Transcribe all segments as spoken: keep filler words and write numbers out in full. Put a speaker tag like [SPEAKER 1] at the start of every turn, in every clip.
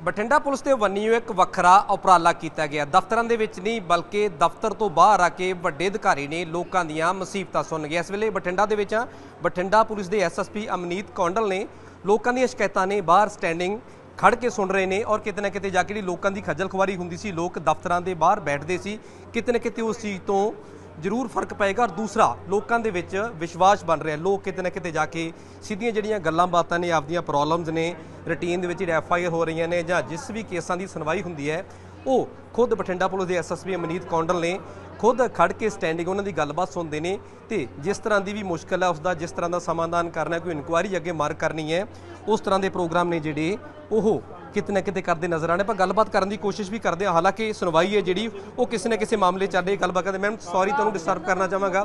[SPEAKER 1] Bathinda police ਦੇ ਵੱਲੋਂ ਇੱਕ ਵੱਖਰਾ ਉਪਰਾਲਾ ਕੀਤਾ ਗਿਆ। ਦਫ਼ਤਰਾਂ ਦੇ ਵਿੱਚ ਨਹੀਂ ਬਲਕਿ ਦਫ਼ਤਰ ਤੋਂ ਬਾਹਰ ਆ ਕੇ ਵੱਡੇ ਅਧਿਕਾਰੀ ਨੇ ਲੋਕਾਂ ਦੀਆਂ ਮੁਸੀਬਤਾਂ ਸੁਣ ਗਏ। ਇਸ ਵੇਲੇ ਬਠਿੰਡਾ ਦੇ ਵਿੱਚ ਬਠਿੰਡਾ ਪੁਲਿਸ ਦੇ S S P Amneet Kondal ਨੇ ਲੋਕਾਂ ਦੀਆਂ ਸ਼ਿਕਾਇਤਾਂ ਨੇ ਬਾਹਰ ਸਟੈਂਡਿੰਗ ਖੜ ਕੇ ਸੁਣ ਰਹੇ ਨੇ और किते ना किते जाके जिहड़ी लोकां दी खज्जल खुआरी हुंदी सी, लोग दफ्तरां दे बाहर बैठते सी, किते ना किते उस चीज़ तो जरूर फर्क पेगा। और दूसरा लोगों के विच विश्वास बन रहा, लोग किते ना किते जाके सीधियां जिहड़ियां गल्लां बातां ने आपदियां प्रॉब्लम्स ने रूटीन दे विच एफ आई आर हो रही ने जां जिस भी केसां दी सुनवाई हुंदी है वो खुद बठिंडा पुलिस के S S P Amneet Kondal ने खुद खड़ के स्टैंडिंग उन्होंने गलबात सुनते हैं तो जिस तरह की भी मुश्किल है उसका जिस तरह का समाधान करना, कोई इनकुआरी अगे मार करनी है, उस तरह के प्रोग्राम ने जिहड़े वो किते ना किते करते नज़र आने। पर गलबात करने की कोशिश भी करते हैं, हालांकि सुनवाई है जी वो किसी न किसी मामले चल रही गलबात करते। मैम सॉरी तुहानूं डिस्टर्ब करना चाहांगा,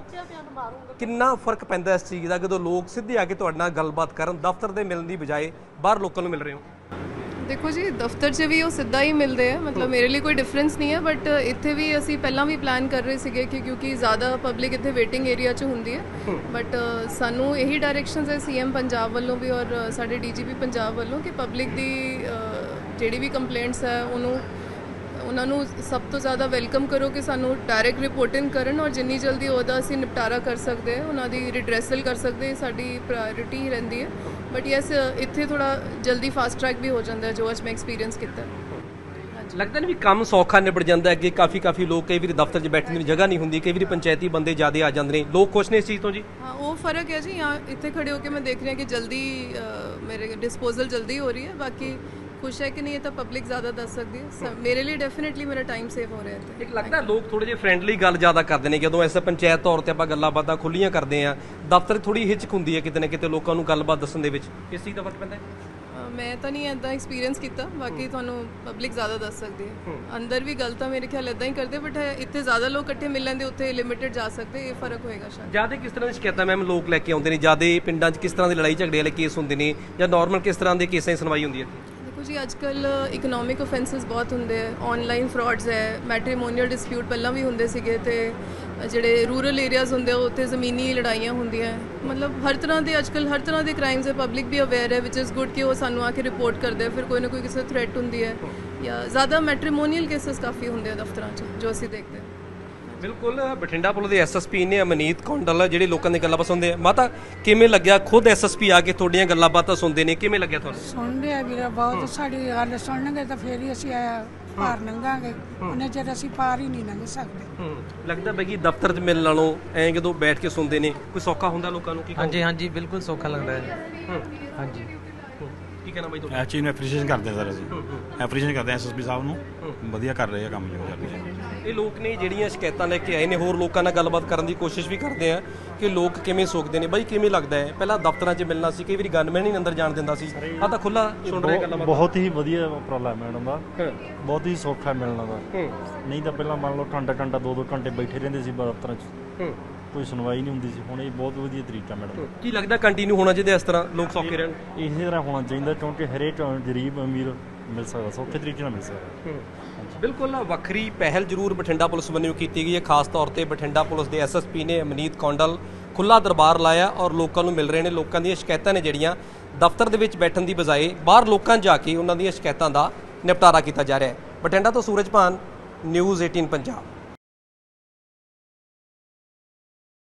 [SPEAKER 1] कितना फर्क पैंदा इस चीज़ का जो लोग सीधे आके तुहाडे नाल गलबात करन, दफ्तर दे मिलण दी बजाय बाहर लोकां नूं मिल रहे हो?
[SPEAKER 2] देखो जी, दफ्तर च भी वो सीधा ही मिलते हैं, मतलब मेरे लिए कोई डिफरेंस नहीं है। बट इत्थे भी असी पहला भी प्लान कर रहे थे कि क्योंकि ज़्यादा पब्लिक इत्थे वेटिंग एरिया च होंदी है, बट सानू यही डायरैक्शनस है सी एम पंजाब वालों भी और साडे डी जी पी पंजाब वालों कि पब्लिक दी जिहड़ी भी कंप्लेंट्स है उन्होंने उन्होंने सब तो ज़्यादा वेलकम करो कि सानू डायरैक्ट रिपोर्टिंग करन और जिन्नी जल्दी उहदा असीं निपटारा कर सकते हैं, उन्हों दी रिड्रैसल कर सकते हैं, साडी प्रायोरिटी ही रहिंदी है। बट यस इत्थे थोड़ा जल्दी फास्ट ट्रैक भी हो जाता है जो अज मैं एक्सपीरियंस किया।
[SPEAKER 1] लगता नहीं भी काम सौखा निबड़ जाता है? अगे काफ़ी काफ़ी लोग कई बार दफ्तर च बैठने की जगह नहीं होंगी, कई बार पंचायती बंदे ज़्यादा आ जाते हैं, लोग खुश ने इस चीज़ तो जी?
[SPEAKER 2] हाँ वो फ़र्क है जी, यहाँ इतने खड़े होकर मैं देख रही हूँ कि जल्दी आ, मेरे डिस्पोजल जल्दी हो रही है। बाकी खुश है कि नहीं ये तो पब्लिक ज़्यादा दस सकती है, मेरे लिए डेफिनेटली मेरा टाइम सेव हो रहा है।
[SPEAKER 1] एक लगता है लोग थोड़े जे फ्रेंडली गल ज़्यादा करते हैं जो ऐसा पंचायत तौर पर आप गल्लां बातां खुलियां करते हैं, दफ्तर थोड़ी हिचक होंदी है किते ना किते लोगों को गलबात दस्सण दे विच, इस चीज़ का फर्क पैंदा है?
[SPEAKER 2] मैं तो नहीं इदा एक्सपीरियंस किया, बाकी तुहानूं पब्लिक ज़्यादा दस सकती है। अंदर भी गल तो मेरे ख्याल इदा ही करते, बट इतने ज़्यादा लोग इकट्ठे मिल लेंगे उत्थे लिमिटेड जा सकते, ये फर्क होएगा शायद।
[SPEAKER 1] ज़्यादा किस तरह की शिकायत मैम लोग लैके आउंदे ने, ज़्यादा पिंडां च किस तरह की लड़ाई झगड़े वाले केस होंदे ने जां नॉर्मल किस तरह के केसां की सुनवाई होंदी है?
[SPEAKER 2] देखो जी अजकल इकनॉमिक ऑफेंसिस बहुत होंगे, ऑनलाइन फ्रॉड्स है, मैट्रीमोनीअल डिस्प्यूट पहला भी होंगे सीगे, ते ਜਿਹੜੇ रूरल एरियाज़ होंगे उत्थे ज़मीनी लड़ाइयाँ होंदियां, मतलब हर तरह के अजकल हर तरह के क्राइम्स है, पब्लिक भी अवेयर है विच इज़ गुड कि वो सानू आके रिपोर्ट करते हैं, फिर कोई ना कोई किसी थ्रेट होंदी है या ज़्यादा मैट्रीमोनीअल केसेस काफ़ी होंगे दफ्तर जो असीं देखते हैं।
[SPEAKER 1] बिल्कुल बठिंडा पुलिस के एस एस पी ने अमनीत कौंडल जिहड़े लोगों की गल्लां सुनते हैं, माता किवें लग्या खुद एस एस पी आके तुहाडीਆਂ गल्लां बातां सुनते हैं, किवें लग्या तुहानूं?
[SPEAKER 3] सुनते हैं वीर बहुत, साडी गल सुनणगे तो फिर ही असीं पार लंघांगे, उन्ने चिर असीं पार ही नहीं लंघ सकते।
[SPEAKER 1] लगता है कि दफ्तर च मिलण नालों ऐ जदों बैठ के सुनते हैं कोई सौखा हुंदा लोकां नूं?
[SPEAKER 4] हाँ जी हाँ जी बिल्कुल सौखा लगता है। हाँ जी
[SPEAKER 1] की कहना बाई तुहाडा?
[SPEAKER 5] इस चीज़ ਨੂੰ ਐਪਰੀਸ਼ੀਏਟ ਕਰਦੇ ਸਰ, ਅਸੀਂ ਐਪਰੀਸ਼ੀਏਟ ਕਰਦੇ ਐਸ ਐਸ ਪੀ ਸਾਹਿਬ ਨੂੰ, ਵਧੀਆ ਕਰ ਰਹੇ ਆ ਕੰਮ ਜੋ ਕਰਦੇ ਆ।
[SPEAKER 1] ਇਹ ਲੋਕ ਨੇ ਜਿਹੜੀਆਂ ਸ਼ਿਕਾਇਤਾਂ ਲੈ ਕੇ ਆਏ ਨੇ, ਹੋਰ ਲੋਕਾਂ ਨਾਲ ਗੱਲਬਾਤ ਕਰਨ ਦੀ ਕੋਸ਼ਿਸ਼ ਵੀ ਕਰਦੇ ਆ ਕਿ ਲੋਕ ਕਿਵੇਂ ਸੋਚਦੇ ਨੇ। ਬਾਈ ਕਿਵੇਂ ਲੱਗਦਾ ਹੈ? ਪਹਿਲਾਂ ਦਫ਼ਤਰਾਂ 'ਚ ਮਿਲਣਾ ਸੀ, ਕਈ ਵਾਰੀ ਗਨਮੈਨ ਹੀ ਅੰਦਰ ਜਾਣ ਦਿੰਦਾ ਸੀ, ਆ ਤਾਂ ਖੁੱਲਾ ਸੁਣ ਰਹੇ ਗੱਲਾਂ।
[SPEAKER 6] ਬਹੁਤ ਹੀ ਵਧੀਆ ਉਪਰਾਲਾ ਮੈਡਮ ਦਾ, ਬਹੁਤ ਹੀ ਸੌਖਾ ਮਿਲਣਾ ਦਾ, ਨਹੀਂ ਤਾਂ ਪਹਿਲਾਂ ਮੰਨ ਲਓ ਘੰਟਾ ਘੰਟਾ ਦੋ ਦੋ ਘੰਟੇ ਬੈਠੇ ਰਹਿੰਦੇ ਸੀ ਦਫ਼ਤਰਾਂ 'ਚ, ਕੋਈ ਸੁਣਵਾਈ ਨਹੀਂ ਹੁੰਦੀ ਸੀ। ਹੁਣ ਇਹ ਬਹੁਤ ਵਧੀਆ ਤਰੀਕਾ ਮੈਡਮ। ਕੀ
[SPEAKER 1] ਲੱਗਦਾ ਕੰਟੀਨਿਊ ਹੋਣਾ ਚਾਹੀਦਾ ਇਸ ਤਰ੍ਹਾਂ, ਲੋਕ ਸੌਖੇ ਰਹਿਣ?
[SPEAKER 6] ਇਸੇ ਤਰ੍ਹਾਂ ਹੋਣਾ ਚਾਹੀਦਾ ਕਿਉਂਕਿ ਹਰੇਕ ਗਰੀਬ ਅਮੀਰ ਮਿਲ ਸਕਦਾ, ਸੌਖੇ ਤਰੀਕੇ ਨਾਲ ਮਿਲ ਸਕਦਾ।
[SPEAKER 1] बिल्कुल ਵੱਖਰੀ ਪਹਿਲ ਜ਼ਰੂਰ ਬਠਿੰਡਾ ਪੁਲਿਸ ਵੱਲੋਂ ਕੀਤੀ ਗਈ ਹੈ। ਖਾਸ ਤੌਰ ਤੇ ਬਠਿੰਡਾ ਪੁਲਿਸ ਦੇ ਐਸ ਐਸ ਪੀ ਨੇ ਅਮਨੀਤ ਕੌਂਡਲ ਖੁੱਲਾ ਦਰਬਾਰ ਲਾਇਆ ਔਰ ਲੋਕਾਂ ਨੂੰ ਮਿਲ ਰਹੇ ਨੇ, ਲੋਕਾਂ ਦੀਆਂ ਸ਼ਿਕਾਇਤਾਂ ਨੇ ਜਿਹੜੀਆਂ ਦਫ਼ਤਰ ਦੇ ਵਿੱਚ ਬੈਠਣ ਦੀ ਬਜਾਏ ਬਾਹਰ ਲੋਕਾਂ ਜਾ ਕੇ ਉਹਨਾਂ ਦੀਆਂ ਸ਼ਿਕਾਇਤਾਂ ਦਾ ਨਿਪਟਾਰਾ ਕੀਤਾ ਜਾ ਰਿਹਾ ਹੈ। ਬਠਿੰਡਾ ਤੋਂ ਸੂਰਜ ਭਾਨ, ਨਿਊਜ਼ ਅਠਾਰਾਂ ਪੰਜਾਬ।